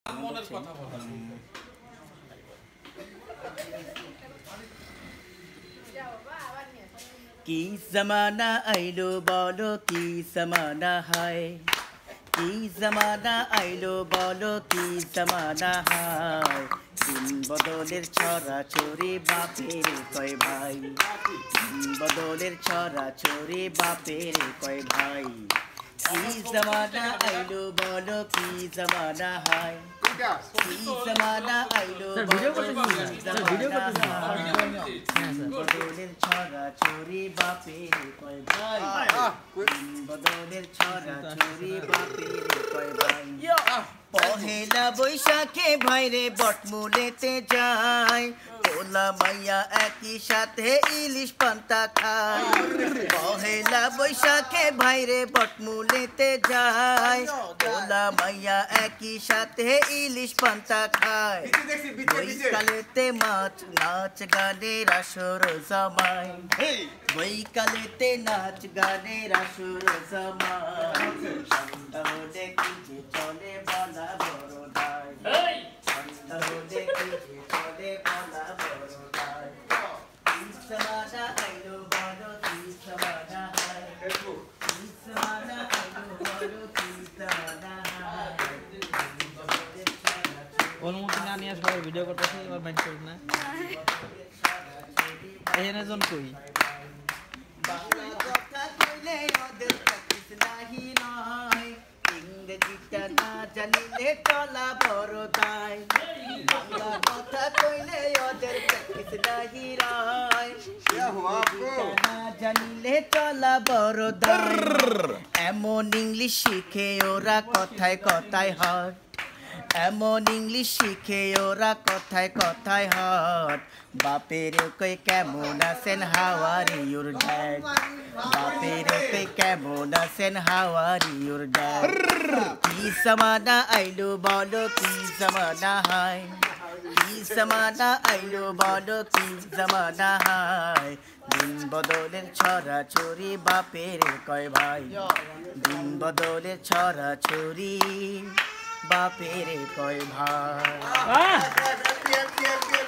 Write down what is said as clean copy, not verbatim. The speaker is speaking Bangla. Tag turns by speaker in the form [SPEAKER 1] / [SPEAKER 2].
[SPEAKER 1] কি জমানা আইলো বলো কি জমানা হায় কি জমানা আইলো বলো কি জমানা হায় দিন বদলের ছড়াছড়ি বাপের কয় ভাই দিন বদলের ছড়াছড়ি বাপের কয় ভাই কি জমানা আইলো বলো কি জমানা হায় কি জমানা আইলো বদলের ছড়াছড়ি বাপের কয় ভাই বদলের ছড়াছড়ি বাপের কয় ভাই পহেলা বৈশাখে ভাইরে বটমূলেতে যায় পোলা মাইয়া একই সাথে ইলিশ পান্তা খায় পহেলা বৈশাখে ভাইরে বটমূলেতে যায় পোলা মাইয়া একই সাথে ইলিশ পান্তা খায় বৈকালেতে মাছ নাচ গানের আসর জমায় বৈকালেতে নাচ গানের আসর জমায় সন্ধ্যা হলে কি যে চলে বলা বড়দাই সন্ধ্যা হলে কি যে চলে বলা বড়দাই কি জমানা আইলো বলো কি জমানা হায় কি জমানা আইলো বলো কি জমানা হায়
[SPEAKER 2] অনুমতি না নিয়ে সবাই ভিডিও করতেছে এবার বাইট করুন না এখানে জন কই
[SPEAKER 1] বাংলা কথা কইলে ওদের প্র্যাকটিস নাহি নয় ইংরেজিটা না জানিলে চলা বড় দায় বাংলা কথা কইলে ওদের প্র্যাকটিস নাহি নয় না জানিলে চলা বড় দায় এমন ইংলিশ শিখে ওরা কথায় কথায় হট এমন ইংলিশ শিখে ওরা কথায় কথায় হট বাপের কই কেমন আছেন হাউ আর ইউর ড্যাড বাপের কই কেমন আছেন হাউ আর ইউর ড্যাড কি জমানা আইলো বলো কি জমানা হায় কি জমানা আইলো বলো কি জমানা হায় দিন বদলের ছড়াছড়ি বাপের কয় ভাই দিন বদলের ছড়াছড়ি বাপের কয় ভাই